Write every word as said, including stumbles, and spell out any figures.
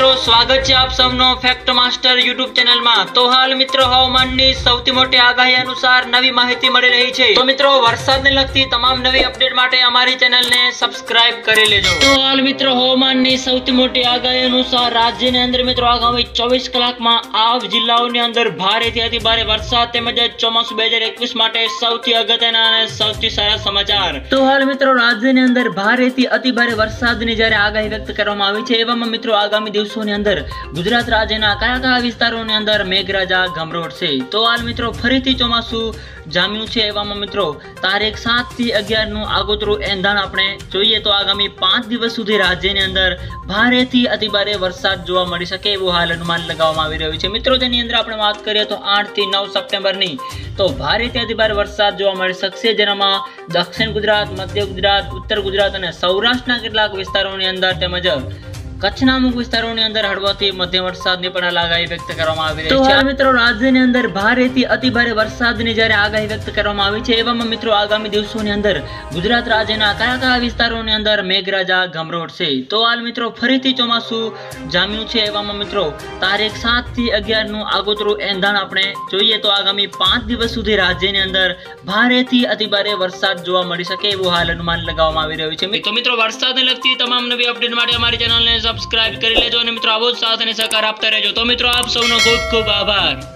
મિત્રો સ્વાગત છે આપ સૌનો ફેક્ટ માસ્ટર યુટ્યુબ ચેનલમાં। તો હાલ મિત્રો હવામાનની સૌથી મોટી આગાહી અનુસાર નવી માહિતી મળી રહી છે। તો મિત્રો વરસાદને લગતી તમામ નવી અપડેટ માટે અમારી ચેનલને સબસ્ક્રાઇબ કરી લેજો। તો હાલ મિત્રો હવામાનની સૌથી મોટી આગાહી અનુસાર રાજ્યની અંદર મિત્રો આગામી ચોવીસ કલાકમાં આ જિલ્લાઓની અંદર ભારેથી અતિ ભારે વરસાદ તેમજ ચોમાસું બે હજાર એકવીસ માટે સૌથી અગત્યના અને સૌથી સારા સમાચાર। તો હાલ મિત્રો રાજ્યની અંદર ભારેથી અતિ ભારે વરસાદની જ્યારે આગાહી વ્યક્ત કરવામાં આવી છે, એવામાં મિત્રો આગામી દિવસોની અંદર ગુજરાત રાજ્યના કયા કયા વિસ્તારોની અંદર મેઘરાજા ગમરોડશે। તો હાલ મિત્રો ફરીથી ચોમાસું જામ્યું છે, એવામાં મિત્રો તારીખ સાત થી અગિયાર નું આગોતરું એંધાણ આપણે જોઈએ તો આગામી પાંચ દિવસ સુધી રાજ્યની અંદર ભારેથી અતિ ભારે વરસાદ જોવા મળી શકે એવું હાલ અનુમાન લગાવવામાં આવી રહ્યું છે। મિત્રો તેની અંદર આપણે વાત કરીએ તો આઠ થી નવ સપ્ટેમ્બરની તો ભારેથી અતિ ભારે વરસાદ જોવા મળી શકશે, જેનામાં દક્ષિણ ગુજરાત, મધ્ય ગુજરાત, ઉત્તર ગુજરાત અને સૌરાષ્ટ્રના કેટલાક વિસ્તારોની અંદર તેમજ કચ્છના અમુક વિસ્તારોની અંદર હળવાથી મધ્યમ વરસાદની પણ આગાહી વ્યક્ત કરવામાં આવી રહી છે। મિત્રો રાજ્યની અંદર ભારેથી અતિ ભારે વરસાદની જ્યારે આગાહી વ્યક્ત કરવામાં આવી છે, એવામાં મિત્રો આગામી દિવસોની અંદર ગુજરાત રાજ્યના કયા કયા વિસ્તારોની અંદર મેઘરાજા ગમરોડશે। તો હાલ મિત્રો ફરીથી ચોમાસું જામ્યું છે, એવામાં મિત્રો તારીખ સાત થી અગિયાર નું આગોતરું એંધાણ આપણે જોઈએ તો આગામી પાંચ દિવસ સુધી રાજ્યની અંદર ભારેથી અતિ ભારે વરસાદ જોવા મળી શકે એવું હાલ અનુમાન લગાવવામાં આવી રહ્યું છે। તો મિત્રો વરસાદને લગતી તમામ નવી અપડેટ માટે અમારી ચેનલને સબસ્ક્રાઇબ કરી લેજો અને મિત્રો આવો જ સાથ અને સહકાર આપતા રહેજો। તો મિત્રો આપ સૌનો ખૂબ ખૂબ આભાર।